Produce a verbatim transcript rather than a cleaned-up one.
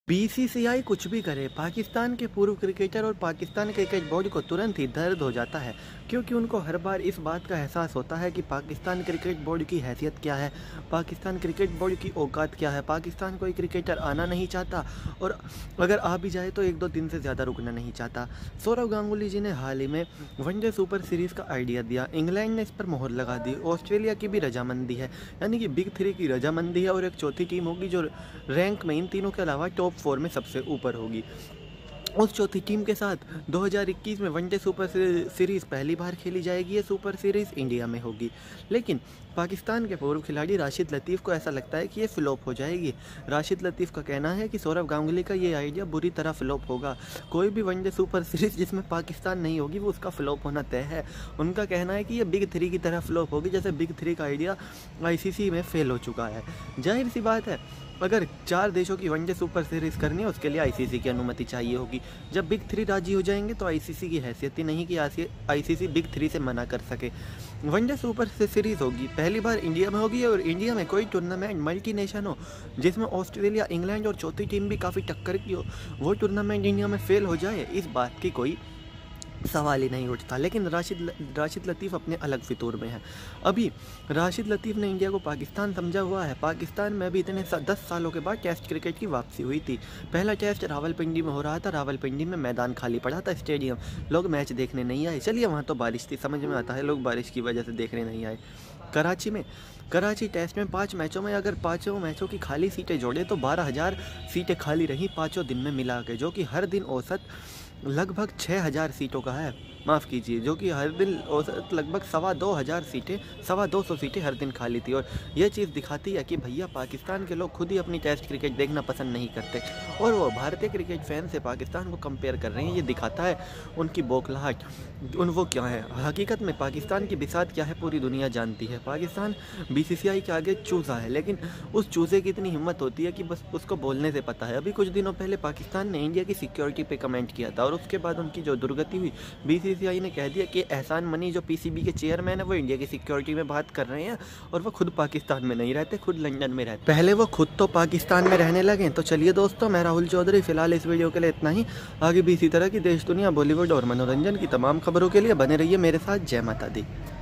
BCCI कुछ भी करे, पाकिस्तान के पूर्व क्रिकेटर और पाकिस्तान क्रिकेट बोर्ड को तुरंत ही दर्द हो जाता है, क्योंकि उनको हर बार इस बात का एहसास होता है कि पाकिस्तान क्रिकेट बोर्ड की हैसियत क्या है, पाकिस्तान क्रिकेट बोर्ड की औकात क्या है। पाकिस्तान कोई क्रिकेटर आना नहीं चाहता और अगर आ भी जाए तो एक दो दिन से ज़्यादा रुकना नहीं चाहता। सौरव गांगुली जी ने हाल ही में वनडे सुपर सीरीज़ का आइडिया दिया, इंग्लैंड ने इस पर मोहर लगा दी, ऑस्ट्रेलिया की भी रजामंदी है, यानी कि बिग थ्री की रजामंदी है और एक चौथी टीम होगी जो रैंक में इन तीनों के अलावा टॉप फोर में सबसे ऊपर होगी। उस चौथी टीम के साथ दो हज़ार इक्कीस में वनडे सुपर सीरीज़ पहली बार खेली जाएगी। ये सुपर सीरीज़ इंडिया में होगी, लेकिन पाकिस्तान के पूर्व खिलाड़ी राशिद लतीफ़ को ऐसा लगता है कि ये फ्लॉप हो जाएगी। राशिद लतीफ़ का कहना है कि सौरव गांगुली का ये आइडिया बुरी तरह फ्लॉप होगा। कोई भी वनडे सुपर सीरीज़ जिसमें पाकिस्तान नहीं होगी वो उसका फ्लॉप होना तय है। उनका कहना है कि ये बिग थ्री की तरह फ्लॉप होगी, जैसे बिग थ्री का आइडिया आईसीसी में फेल हो चुका है। जाहिर सी बात है, अगर चार देशों की वनडे सुपर सीरीज़ करनी है उसके लिए आईसीसी की अनुमति चाहिए होगी। जब बिग थ्री राजी हो जाएंगे तो आईसीसी की हैसियत ही नहीं कि आईसीसी बिग थ्री से मना कर सके। वनडे सुपर सीरीज़ होगी, पहली बार इंडिया में होगी और इंडिया में कोई टूर्नामेंट मल्टी नेशन हो जिसमें ऑस्ट्रेलिया, इंग्लैंड और चौथी टीम भी काफ़ी टक्कर की हो, वो टूर्नामेंट इंडिया में फेल हो जाए, इस बात की कोई सवाल ही नहीं उठता। लेकिन राशिद राशिद लतीफ़ अपने अलग फितूर में है। अभी राशिद लतीफ़ ने इंडिया को पाकिस्तान समझा हुआ है। पाकिस्तान में अभी इतने सा, दस सालों के बाद टेस्ट क्रिकेट की वापसी हुई थी। पहला टेस्ट रावलपिंडी में हो रहा था, रावलपिंडी में मैदान खाली पड़ा था, स्टेडियम, लोग मैच देखने नहीं आए। चलिए वहाँ तो बारिश थी, समझ में आता है, लोग बारिश की वजह से देखने नहीं आए। कराची में कराची टेस्ट में पाँच मैचों में अगर पाँचों मैचों की खाली सीटें जोड़े तो बारह हज़ार सीटें खाली रहीं पाँचों दिन में मिला के, जो कि हर दिन औसत लगभग छः हज़ार सीटों का है। माफ़ कीजिए, जो कि हर दिन औसत लगभग सवा दो हज़ार सीटें सवा दो सौ सीटें हर दिन खाली थी। और ये चीज़ दिखाती है कि भैया पाकिस्तान के लोग खुद ही अपनी टेस्ट क्रिकेट देखना पसंद नहीं करते और वो भारतीय क्रिकेट फैन से पाकिस्तान को कंपेयर कर रहे हैं। ये दिखाता है उनकी बौखलाहट, उन वो क्या है। हकीकत में पाकिस्तान की बिसात क्या है पूरी दुनिया जानती है। पाकिस्तान बीसीसीआई के आगे चूज़ा है, लेकिन उस चूज़े की इतनी हिम्मत होती है कि बस उसको बोलने से पता है। अभी कुछ दिनों पहले पाकिस्तान ने इंडिया की सिक्योरिटी पे कमेंट किया था और उसके बाद उनकी जो दुर्गति हुई, बीसीसीआई ने कह दिया कि एहसान मनी जो पीसीबी के चेयरमैन है वो इंडिया की सिक्योरिटी में बात कर रहे हैं और वो खुद पाकिस्तान में नहीं रहते, खुद लंदन में रहते। पहले वो खुद तो पाकिस्तान में रहने लगे। तो चलिए दोस्तों, मैं राहुल चौधरी, फिलहाल इस वीडियो के लिए इतना ही। आगे भी इसी तरह की देश, दुनिया, बॉलीवुड और मनोरंजन की तमाम खबरों के लिए बने रहिए मेरे साथ। जय माता दी।